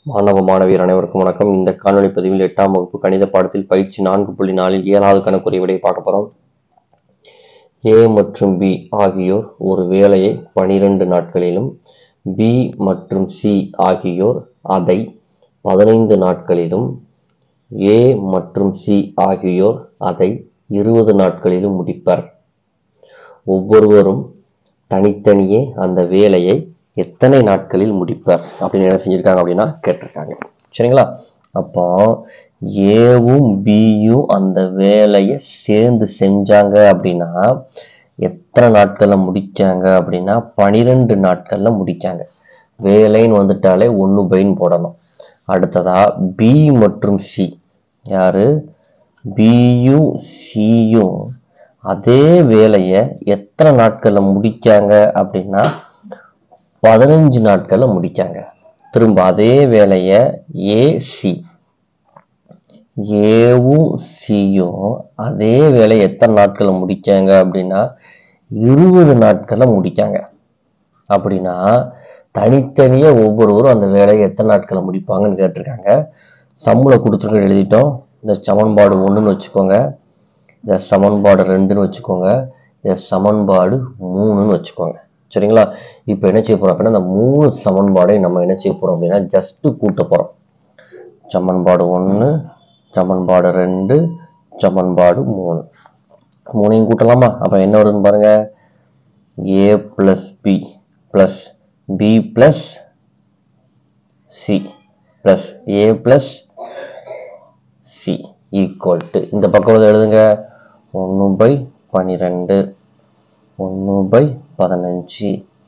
மாணவ மாணவியர் அனைவருக்கும் வணக்கம். இந்த காணொலி பதிவில் 8ஆம் வகுப்பு கணித பாடத்தில் பயிற்சி 4.4 7வது கணக்குறை விடை பார்க்க போறோம். A மற்றும் B ஆகியோர் ஒரு வேலையை 12 நாட்களிலும் B மற்றும் C ஆகியோர் அதை 15 நாட்களிலும் A மற்றும் C ஆகியோர் அதை 20 நாட்களிலும் முடிப்பர். ஒவ்வொருவரும் தனித்தனியே அந்த வேலையை எத்தனை நாட்களில் முடிப்பர் அப்படின்னு என்ன செஞ்சிருக்காங்க அப்படின்னா கேட்டிருக்காங்க. சரிங்களா? அப்போ ஏவும் பியும் அந்த வேலையை சேர்ந்து செஞ்சாங்க அப்படின்னா எத்தனை நாட்கள்ல முடிச்சாங்க அப்படின்னா 12 நாட்கள்ல முடிச்சாங்க. வேலைன்னு வந்துட்டாலே 1/ன்னு போடணும். அடுத்ததா பி மற்றும் சி, யாரு பியும் சியும் அதே வேலையை எத்தனை நாட்கள்ல முடிச்சாங்க அப்படின்னா 15 நாட்கள்ல முடிச்சாங்க. திரும்ப அதே வேலையை ஏசி, ஏவும் சியும் அதே வேலையை எத்தனை நாட்கள்ல முடிச்சாங்க அப்படின்னா 20 நாட்கள்ல முடிச்சாங்க. அப்படின்னா தனித்தனியே ஒவ்வொருவரும் அந்த வேலையை எத்தனை நாட்கள்ல முடிப்பாங்கன்னு கேட்டிருக்காங்க. சம்முல கொடுத்துருக்க எழுதிட்டோம். இந்த சமன்பாடு 1ன்னு வச்சுக்கோங்க, இந்த சமன்பாடு 2ன்னு வச்சுக்கோங்க, இந்த சமன்பாடு 3ன்னு வச்சுக்கோங்க. சரிங்களா? இப்போ என்ன செய்ய போறோம் அப்படின்னா இந்த 3 சமன்பாடை நம்ம என்ன செய்ய போறோம் அப்படின்னா ஜஸ்ட் கூட்ட போறோம். சமன்பாடு 1, சமன்பாடு 2, சமன்பாடு 3, 3ஐயும் கூட்டலாமா? அப்ப என்ன வருதுன்னு பாருங்க. A plus B plus B plus C plus A plus C equal to இந்த பக்கம் எழுதுங்க 1/12 1/15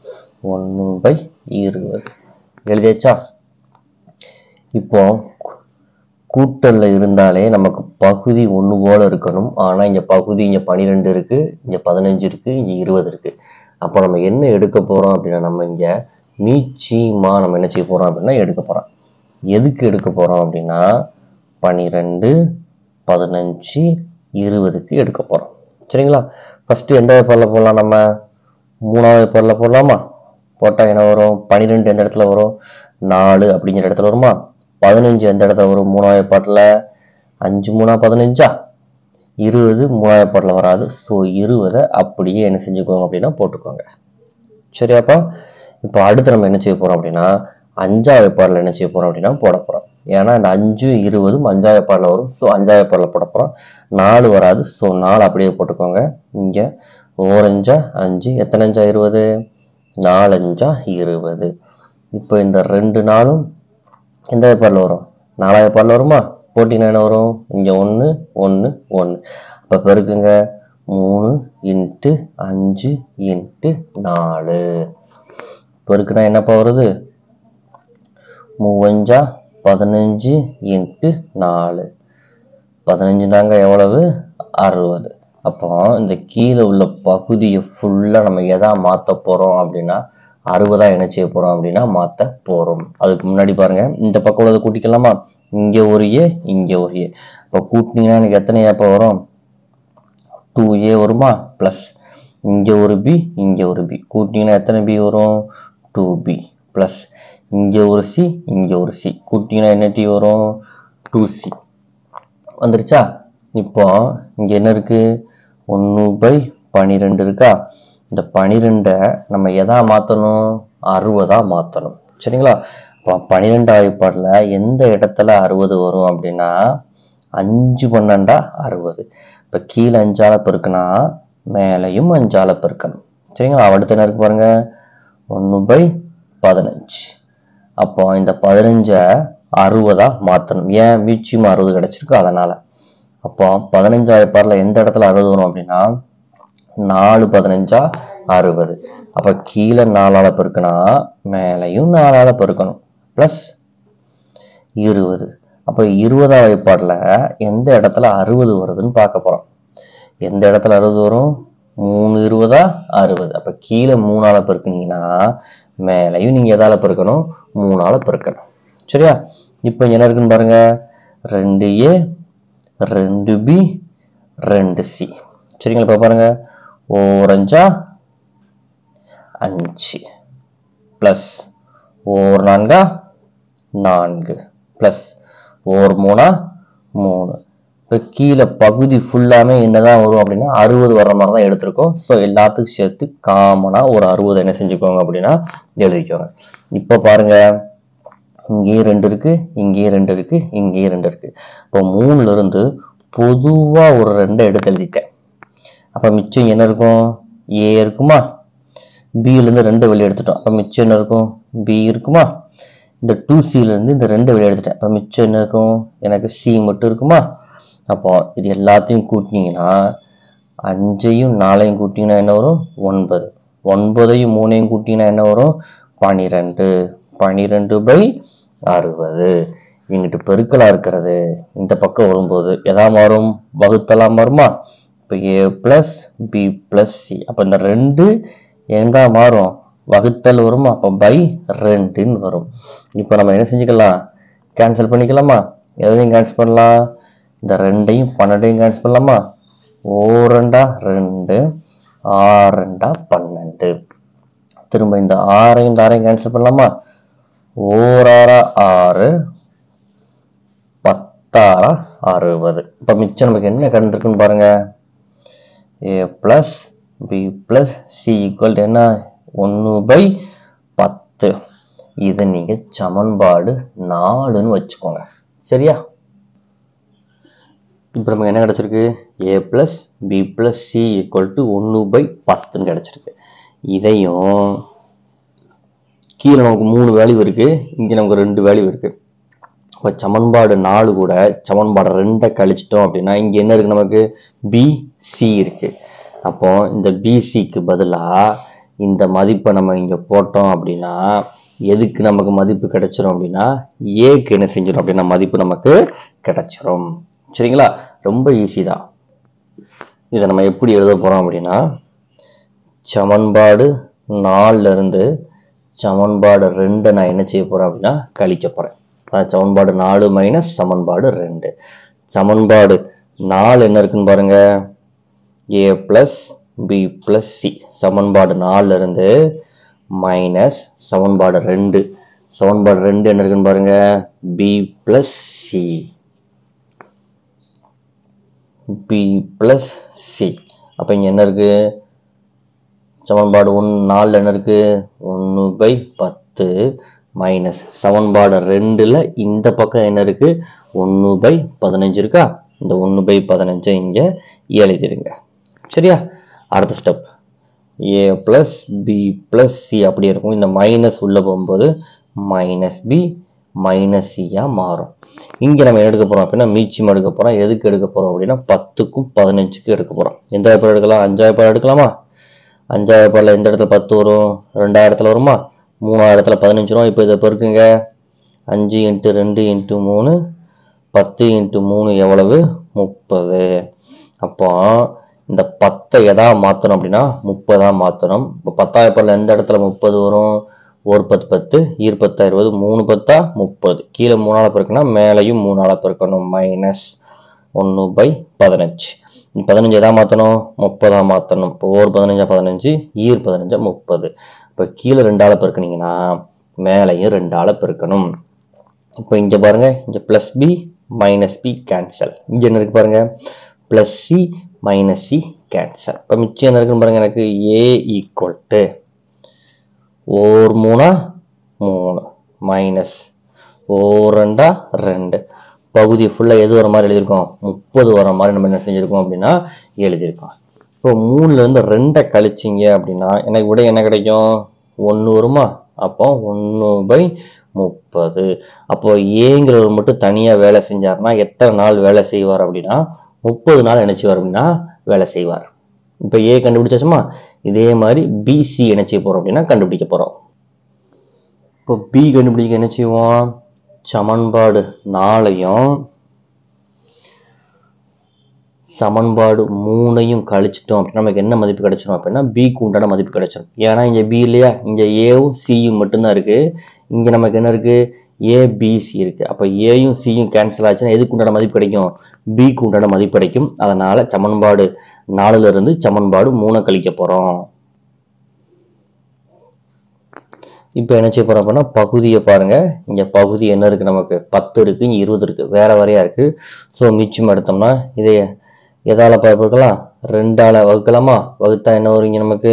1/20 எழுதியாச்சா? இப்போ கூட்டல்ல இருந்தாலே நமக்கு பகுதி 1 போல இருக்கணும். ஆனா இங்க பகுதி இங்க 12 இருக்கு, இங்க 15 இருக்கு, இங்க 20 இருக்கு. அப்போ நம்ம என்ன எடுக்க போறோம் அப்படின்னா நம்ம இங்க மீச்சிமா நம்ம என்ன செய்ய போறோம் அப்படின்னா எடுக்க போறோம். எதுக்கு எடுக்க போறோம் அப்படின்னா 12 15 20க்கு எடுக்க போறோம். சரிங்களா? ஃபர்ஸ்ட் எந்த பேப்பர்ல போடலாம்? நம்ம 3வது பேப்பர்ல போடலாமா? போட்டா என்ன வரும்? 12 எந்த இடத்துல வரும்? 4 அப்படிங்கிற இடத்துல வருமா? 15 எந்த இடத்துல வரும்? 3வது பேப்பர்ல 5 3 15ஆ? 20 3வது பேப்பர்ல வராது. ஸோ 20 அப்படியே என்ன செஞ்சுக்கோங்க அப்படின்னா போட்டுக்கோங்க. சரியாப்பா? இப்போ அடுத்து நம்ம என்ன செய்ய போறோம் அப்படின்னா 5வது பேப்பர்ல என்ன செய்ய போறோம் அப்படின்னா போட போறோம். ஏன்னா இந்த 5 20 5வது பேப்பர்ல வரும். ஸோ 5வது பேப்பர்ல போட போறோம். 4 வராது. ஸோ 4 அப்படியே போட்டுக்கோங்க. இங்க 4 5 5, எத்தனை 5 20, 4 5 20. இப்போ இந்த 2 நாளும் எந்த பேப்பர்ல வரும்? 4வது பேப்பர்ல வருமா? போட்டினா என்ன வரும்? இங்க 1 1 1. அப்ப பெருக்குங்க 3 × 5 × 4. பெருக்குனா என்னப்பா வருது? 3 5 15 × 4. 15 தாங்க எவ்வளவு? 60. அப்போ இந்த கீழே உள்ள பகுதியை ஃபுல்லா நம்ம எதா மாத்த போறோம் அப்படின்னா 60 என்ன செய்ய போறோம் அப்படின்னா மாத்த போறோம். அதுக்கு முன்னாடி பாருங்க, இந்த பக்கம் உள்ளதை கூட்டிக்கலாமா? இங்க ஒரு ஏ, இங்க ஒரு ஏ. இப்போ கூட்டினீங்கன்னா எனக்கு எத்தனை ஏப்ப வரும்? 2A வருமா? பிளஸ் இங்க ஒரு பி, இங்க ஒரு பி. கூட்டினீங்கன்னா எத்தனை பி வரும்? 2B பிளஸ் இங்க ஒரு சி, இங்க ஒரு சி. கூட்டினீங்கன்னா என்ன டி வரும்? 2C வந்துருச்சா? இப்போ இங்க என்ன இருக்கு? 1/12 இருக்கா? இந்த 12 நம்ம எதா மாத்தணும்? 60 மாத்தணும். சரிங்களா? இப்போ 12வது பாட்டுல எந்த இடத்துல 60 வரும் அப்படின்னா 5 12 60. இப்ப கீழே 5ஆல பெருக்கினா மேலையும் 5ஆல பெருக்கணும். சரிங்களா? அடுத்து என்ன இருக்கு பாருங்க, 1/15. அப்போ இந்த 15 60 மாத்தணும். ஏன்? மீச்சியும் 60 கிடைச்சிருக்கு, அதனால. அப்போ 15வது பாட்டுல எந்த இடத்துல 60 வரும் அப்படின்னா 4 15 60. அப்ப கீழே 4ஆல பெருக்கினா மேலையும் 4ஆல பெருக்கணும். பிளஸ் 20. அப்ப 20வது பாட்டுல எந்த இடத்துல 60 வருதுன்னு பார்க்க போறோம். எந்த இடத்துல 60 வரும்? 3 20 60. அப்ப கீழே 3ஆல பெருக்கினீங்கன்னா மேலையும் நீங்க எதால பெருக்கணும்? 3ஆல பெருக்கணும். சரியா? இப்போ என்ன இருக்குன்னு பாருங்க, 2A 2B 2C. சரிங்களா? இப்ப பாருங்க, 4 5 plus 4 4 4 பிளஸ் 1 3 3. இப்போ கீழே பகுதி ஃபுல்லாமே என்னதான் வரும் அப்படின்னா 60 வர்ற மாதிரி தான் எடுத்திருக்கோம். ஸோ எல்லாத்துக்கும் சேர்த்து காமனாக ஒரு 60 என்ன செஞ்சுக்கோங்க அப்படின்னா எழுதிக்கோங்க. இப்போ பாருங்க, இங்கேயும் 2 இருக்கு, இங்கேயும் 2 இருக்கு, இங்கேயும் 2 இருக்கு. இப்போ 3ல இருந்து பொதுவா ஒரு 2 எடுத்து எழுதிட்டேன். அப்போ மிச்சம் என்ன இருக்கும்? ஏ இருக்குமா? பியிலேருந்து 2 வெளியே எடுத்துட்டோம். அப்போ மிச்சம் என்ன இருக்கும்? பி இருக்குமா? இந்த 2சிலேருந்து இந்த 2 வெளியே எடுத்துட்டேன். அப்போ மிச்சம் என்ன இருக்கும்? எனக்கு சி மட்டும் இருக்குமா? அப்போ இது எல்லாத்தையும் கூட்டினீங்கன்னா 5ஐயும் 4ஐயும் கூட்டிங்கன்னா என்ன வரும்? 9. 9ஐயும் 3ஐயும் கூட்டிங்கன்னா என்ன வரும்? 12. 12/60. இங்கிட்டு பெருக்கலா இருக்கிறது இந்த பக்கம் வரும்போது எதா மாறும்? வகுத்தலாம் மாறுமா? இப்போ A plus B plus C. அப்போ இந்த 2 எங்க மாறும்? வகுத்தல் வருமா? அப்போ பை 2ன்னு வரும். இப்போ நம்ம என்ன செஞ்சுக்கலாம்? கேன்சல் பண்ணிக்கலாமா? எதையும் கேன்சல் பண்ணலாம்? இந்த 2ஐயும் 12ஐயும் கேன்சல் பண்ணலாமா? 2 2 6 12. திரும்ப இந்த 6ஐயும் 6ஐயும் கேன்சல் பண்ணலாமா? 6 6 10 60. இப்போ மிச்சம் நமக்கு என்ன கண்டிருக்குன்னு பாருங்க. A plus B plus C equal என்ன? 1/10. இதை நீங்க சமன்பாடு 4ன்னு வச்சுக்கோங்க. சரியா? இப்போ நமக்கு என்ன கிடைச்சிருக்கு? A plus B plus C equal to 1/10ன்னு கிடைச்சிருக்கு. இதையும் கீழே நமக்கு 3 வேல்யூ இருக்கு, இங்கே நமக்கு 2 வேல்யூ இருக்கு. இப்போ சமன்பாடு 4 கூட சமன்பாடு 2 கழிச்சிட்டோம் அப்படின்னா இங்கே என்ன இருக்கு? நமக்கு பிசி இருக்கு. அப்போ இந்த பிசிக்கு பதிலாக இந்த மதிப்பை நம்ம இங்கே போட்டோம் அப்படின்னா எதுக்கு நமக்கு மதிப்பு கிடைச்சிரும் அப்படின்னா ஏக்கு என்ன செஞ்சிடும் அப்படின்னா மதிப்பு நமக்கு கிடைச்சிரும். சரிங்களா? ரொம்ப ஈஸி தான். இதை நம்ம எப்படி எழுத போறோம் அப்படின்னா சமன்பாடு 4ல இருந்து சமன்பாடு 2 நான் என்ன செய்ய போறேன் அப்படின்னா கழிக்க போறேன். சமன்பாடு 4 மைனஸ் சமன்பாடு 2. சமன்பாடு 4 என்ன இருக்குன்னு பாருங்க. A plus B plus C. சமன்பாடு 4ல இருந்து மைனஸ் சமன்பாடு 2. சமன்பாடு 2 என்ன இருக்குன்னு பாருங்க. B plus C. B plus C. அப்ப இங்க என்ன இருக்கு? சமன்பாடு 4ல என்ன இருக்கு? 1/10 மைனஸ் சமன்பாடு 2ல இந்த பக்கம் என்ன இருக்கு? 1/15 இருக்கா? இந்த 1/15 இங்க எழுதிடுங்க. சரியா? அடுத்த step A plus B plus C அப்படி இருக்கும். இந்த மைனஸ் உள்ள போகும்போது மைனஸ் பி மைனஸ் சியா மாறும். இங்க நம்ம எடுக்க போறோம் அப்படின்னா மீச்சம் எடுக்க போறோம். எதுக்கு எடுக்க போறோம் அப்படின்னா 10க்கும் 15க்கும் எடுக்க போறோம். எந்த வாய்ப்பாடு எடுக்கலாம்? 5 எடுக்கலாமா? 5 எந்த இடத்துல 10 வரும்? 2 வருமா? 3 15 வரும். இப்போ இதை பெருக்குங்க. 5 × 2 × 3 10 × 3 எவ்வளவு? 30. அப்போ இந்த 10 எதா மாத்தணும் அப்படின்னா 30 மாத்தணும். இப்போ 10 எந்த இடத்துல 30 வரும்? 1 10 10 20 20 3 10 30. கீழே 3ஆல பெருக்கணும்னா மேலையும் 3ஆல பெருக்கணும். மைனஸ் 1/15. 15 எதா மாத்தணும்? 30 மாத்தணும். இப்போ 1 15 15 15 30. இப்போ கீழே 2ஆல பெருக்கினீங்கன்னா மேலையும் 2ஆல பெருக்கணும். இப்போ இங்க பாருங்க, இங்க plus B minus B cancel. இங்க என்ன இருக்கு பாருங்க, plus C minus C cancel. இப்போ மிச்சம் என்ன இருக்குன்னு பாருங்க, எனக்கு ஏ ஈக்குவல் டு 1 3 3 மைனஸ் 1 2 2. பகுதி ஃபுல்லா எது வர மாதிரி எழுதியிருக்கோம்? 30 வர மாதிரி நம்ம என்ன செஞ்சிருக்கோம் அப்படின்னா எழுதியிருக்கோம். இப்போ 3ல இருந்து 2 கழிச்சிங்க அப்படின்னா எனக்கு விட என்ன கிடைக்கும்? 1 வருமா? அப்போ 1/30. அப்போ ஏங்கிறவர் மட்டும் தனியா வேலை செஞ்சாருன்னா எத்தனை நாள் வேலை செய்வார் அப்படின்னா 30 நாள் என்ன செய்வார் அப்படின்னா வேலை செய்வார். இப்போ ஏ கண்டுபிடிச்சாச்சுமா, இதே மாதிரி பிசி என்ன செய்ய போறோம் அப்படின்னா கண்டுபிடிக்க போறோம். இப்போ பி கண்டுபிடிக்க என்ன செய்வோம்? சமன்பாடு 4ஐயும் சமன்பாடு 3ஐயும் கழிச்சிட்டோம் அப்படின்னா நமக்கு என்ன மதிப்பு கிடைச்சிடும் அப்படின்னா பிக்கு உண்டான மதிப்பு கிடைச்சிடும். ஏன்னா இங்க பி இல்லையா, இங்க ஏவும் சியும் மட்டும்தான் இருக்கு. இங்க நமக்கு என்ன இருக்கு? ஏபிசி இருக்கு. அப்ப ஏயும் சியும் கேன்சல் ஆச்சுன்னா எதுக்கு உண்டான மதிப்பு கிடைக்கும்? பிக்கு உண்டான மதிப்பு கிடைக்கும். அதனால சமன்பாடு 4ல இருந்து சமன்பாடு 3 கழிக்க போறோம். இப்போ என்ன செய்ய போறோம் அப்படின்னா பகுதியை பாருங்க. இங்க பகுதி என்ன இருக்கு, நமக்கு 10 இருக்கு, இங்க 20 இருக்கு, வேற வேறையா இருக்கு. ஸோ மிச்சம் எடுத்தோம்னா இதை எதால வகுக்கலாம், 2ஆல வகுக்கலாமா? வகுத்தா என்ன வரும், இங்க நமக்கு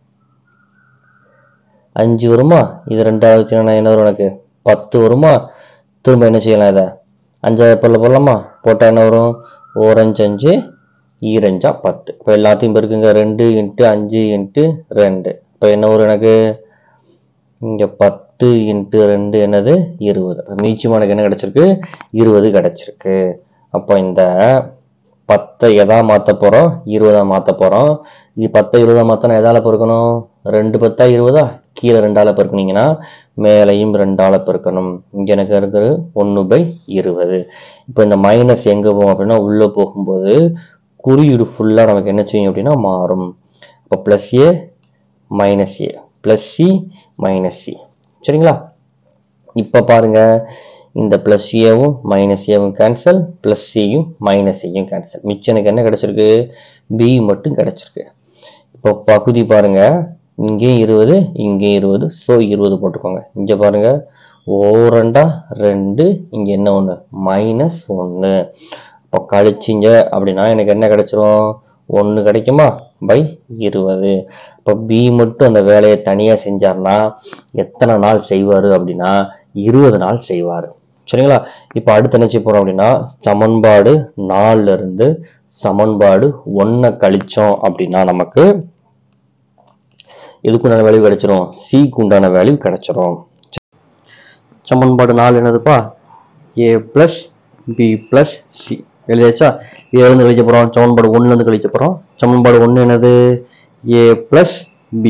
5 வருமா? இது 2ஆல வச்சுனா என்ன வரும், எனக்கு 10 வருமா? திரும்ப என்ன செய்யலாம், இதை 5 போடலாமா? போட்டா என்ன வரும், 1 5 5 2 10. இப்போ எல்லாத்தையும் பெருக்குங்க, 2 × 5 × 2. இப்போ என்ன வரும், எனக்கு இங்க 10 × 2 என்னது 20. மீச்சம் எனக்கு என்ன கிடைச்சிருக்கு, 20 கிடைச்சிருக்கு. அப்போ இந்த 10 எதா மாத்த போறோம், 20 மாத்த போறோம். இது 10 20 மாத்தனா எதால பெருக்கணும், 2 10 20, கீழே 2ஆல பெருக்குனீங்கன்னா மேலையும் 2ஆல பெருக்கணும். இங்க எனக்கு இருக்கிறது 1/20. இப்போ இந்த மைனஸ் எங்க போகும் அப்படின்னா உள்ள போகும்போது குறியீடு ஃபுல்லா நமக்கு என்ன செய்யும் அப்படின்னா மாறும். இப்போ plus A minus A, plus C minus C. சரிங்களா? இப்ப பாருங்க, இந்த பிளஸ் ஏவும் மைனஸ் ஏவும் கேன்சல், பிளஸ் சியும் மைனஸ் சியும் கேன்சல். மிச்சம் எனக்கு என்ன கிடைச்சிருக்கு, பி மட்டும் கிடைச்சிருக்கு. இப்போ பகுதி பாருங்க, இங்கேயும் 20 இங்கேயும் 20. ஸோ 20 போட்டுக்கோங்க. இங்க பாருங்க, 2 2, இங்க என்ன 1 -1. இப்போ கழிச்சிங்க அப்படின்னா எனக்கு என்ன கிடைச்சிரும், 1 கிடைக்குமா பை 20. இப்போ பி மட்டும் அந்த வேலையை தனியா செஞ்சார்னா எத்தனை நாள் செய்வாரு அப்படின்னா 20 நாள் செய்வாரு. சரிங்களா? இப்போ அடுத்து என்ன செய்ய போறோம் அப்படின்னா சமன்பாடு 4ல இருந்து சமன்பாடு 1 கழிச்சோம் அப்படின்னா நமக்கு இதுக்குண்டான வேல்யூ கிடைச்சிரும், சிக்கு உண்டான வேல்யூ கிடைச்சிரும். சமன்பாடு 4 என்னதுப்பா, a + b + c. எழுதியாச்சா? இதுல இருந்து கழிக்க போறோம், சமன்பாடு 1ல இருந்து கழிக்க போறோம். சமன்பாடு 1 என்னது, a + b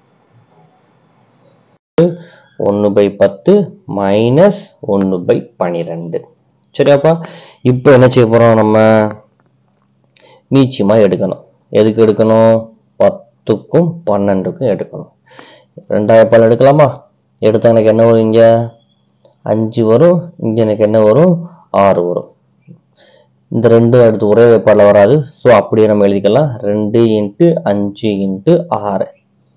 1/10 - 1/12. சரியாப்பா? இப்போ என்ன செய்ய போறோம், நம்ம மீச்சமா எடுக்கணும். எதுக்கு எடுக்கணும், 10க்கும் 12க்கும் எடுக்கணும். 2ஆல் எடுக்கலாமா? எடுத்தா எனக்கு என்ன வரும், இங்க 5 வரும், இங்க எனக்கு என்ன வரும் 6 வரும். இந்த 2 அடுத்து ஒரே வேப்பாடுல வராது. ஸோ அப்படியே நம்ம எழுதிக்கலாம், 2 × 5 × 6.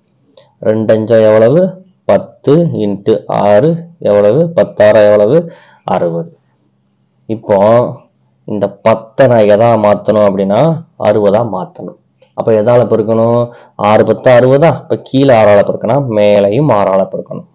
2 5 எவ்வளவு, 10 × 6 எவ்வளவு, 10 6 எவ்வளவு 60. இப்போ இந்த 10 நான் எதா மாத்தணும் அப்படின்னா 60ஆ மாத்தணும். அப்ப எதால பெருக்கணும், 6 10 60. இப்ப கீழே 6ஆல பெருக்கணும், மேலையும் 6ஆல பெருக்கணும்.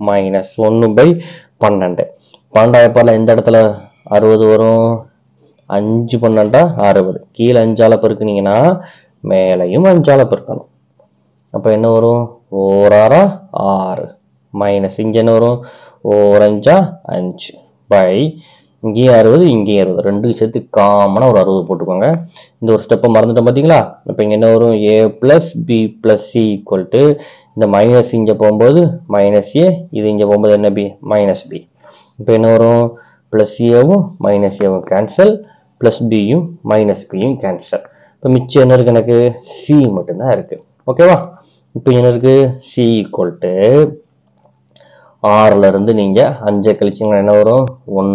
-1/12. 12 எந்த இடத்துல 60 வரும், 5 12 60. கீழே 5ஆல பெருக்குனீங்கன்னா மேலையும் 5ஆல பெருக்கணும். அப்ப என்ன வரும், 1 6 6 மைனஸ் இங்க என்ன வரும், 1 5 5 பை இங்கேயும் 60 இங்கேயும் 60, ரெண்டுக்கும் சேர்த்து காமனா ஒரு 60 போட்டுக்கோங்க. இந்த ஒரு ஸ்டெப்பை மறந்துட்டோம் பார்த்தீங்களா? இப்போ இங்க என்ன வரும், a + b + c = இந்த மைனஸ் இங்க போகும்போது மைனஸ் ஏ, இது இங்க போகும்போது என்ன பி மைனஸ் பி. இப்போ என்ன வரும், பிளஸ் ஏவும் மைனஸ் ஏவும் கேன்சல், பிளஸ் பியும் மைனஸ் பியும் கேன்சல். இப்போ மிச்சம் என்ன இருக்கு, எனக்கு சி மட்டும்தான் இருக்கு. ஓகேவா? இப்போ என்ன இருக்கு, சி = 6ல இருந்து நீங்க 5 கழிச்சீங்கன்னா என்ன வரும்,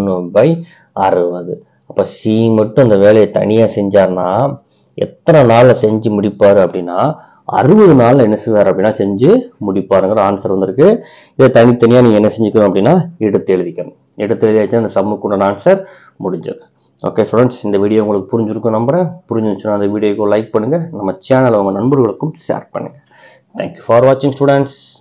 1/60. அப்ப சி மட்டும் அந்த வேலையை தனியா செஞ்சார்னா எத்தனை நாள்ல செஞ்சு முடிப்பாரு அப்படின்னா 60 நாள்ல என்ன செய்வார் அப்படின்னா செஞ்சு முடிப்பாருங்கிற ஆன்சர் வந்திருக்கு. இதை தனித்தனியா நீங்க என்ன செஞ்சுக்கணும் அப்படின்னா எடுத்து எழுதிக்கணும். எடுத்து எழுதியாச்சுன்னா அந்த சம்முக்குண்டான ஆன்சர் முடிஞ்சது. ஓகே ஸ்டூடெண்ட்ஸ், இந்த வீடியோ உங்களுக்கு புரிஞ்சிருக்கும் நம்புறேன். புரிஞ்சிருச்சுன்னா அந்த வீடியோக்கு லைக் பண்ணுங்க, நம்ம சேனலை உங்க நண்பர்களுக்கும் ஷேர் பண்ணுங்க. தேங்க்யூ ஃபார் வாட்சிங் ஸ்டூடெண்ட்ஸ்.